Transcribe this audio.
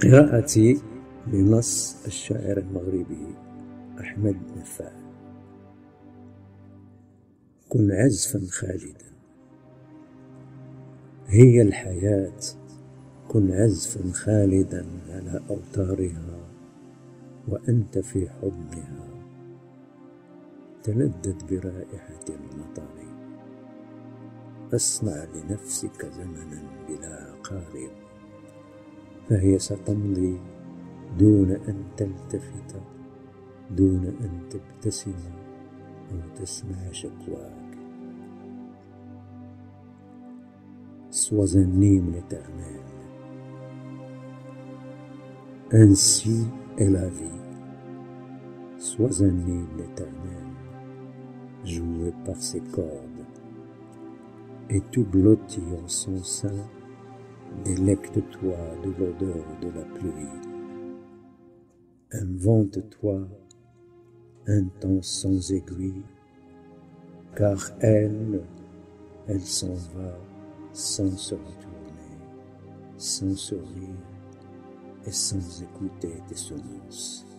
قراءتي لنص الشاعر المغربي أحمد نفاع. كن عزفا خالدا، هي الحياة. كن عزفا خالدا على اوتارها، وأنت في حضنها. تلذذ برائحة المطر، اصنع لنفسك زمنا بلا عقارب. فهي ستمضي دون أن تلتفت، دون أن تبتسم أو تسمع شكواك. Sois un hymne éternel. Ainsi est la vie. Sois un hymne éternel, joué par ses cordes, et tout blotti en son sein. Délecte-toi de l'odeur de la pluie. Invente-toi un temps sans aiguille, car elle s'en va sans se retourner, sans sourire et sans écouter tes semences.